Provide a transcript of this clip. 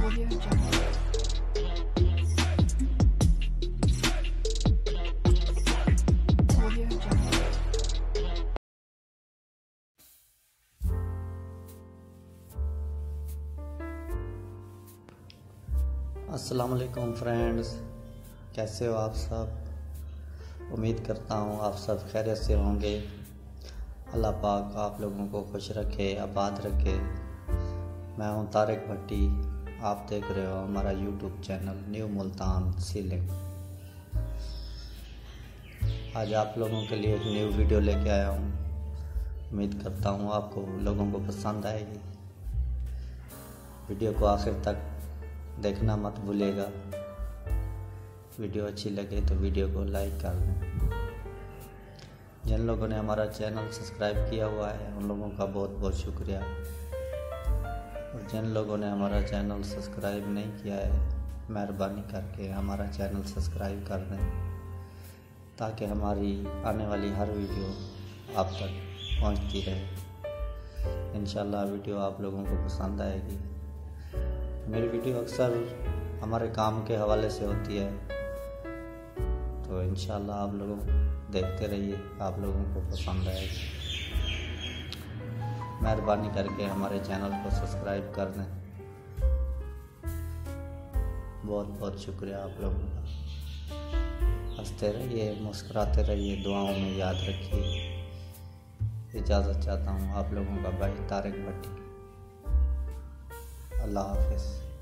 Audio Jungle. Audio Jungle. अस्सलाम वालेकुम friends, कैसे हो आप सब। उम्मीद करता हूँ आप सब खैरियत से होंगे। अल्लाह पाक आप लोगों को खुश रखे, आबाद रखे। मैं हूँ तारिक भट्टी, आप देख रहे हो हमारा YouTube channel new Multan ceiling. आज आप लोगों के लिए एक न्यू वीडियो लेके आया हूँ। उम्मीद करता हूँ आपको लोगों को पसंद आएगी। वीडियो को आखिर तक देखना मत भूलिएगा। वीडियो अच्छी लगे तो वीडियो को लाइक कर दें। जिन लोगों ने हमारा चैनल सब्सक्राइब किया हुआ है उन लोगों का बहुत बहुत शुक्रिया, और जिन लोगों ने हमारा चैनल सब्सक्राइब नहीं किया है मेहरबानी करके हमारा चैनल सब्सक्राइब कर दें, ताकि हमारी आने वाली हर वीडियो आप तक पहुंचती रहे। इंशाल्लाह वीडियो आप लोगों को पसंद आएगी। मेरी वीडियो अक्सर हमारे काम के हवाले से होती है, तो इंशाल्लाह आप लोग देखते रहिए, आप लोगों को पसंद आएगी। मेहरबानी करके हमारे चैनल को सब्सक्राइब कर दें। बहुत बहुत शुक्रिया आप लोगों का। हंसते रहिए, मुस्कुराते रहिए, दुआओं में याद रखिए। इजाज़त चाहता हूँ आप लोगों का भाई तारिक भट्टी। अल्लाह हाफिज़।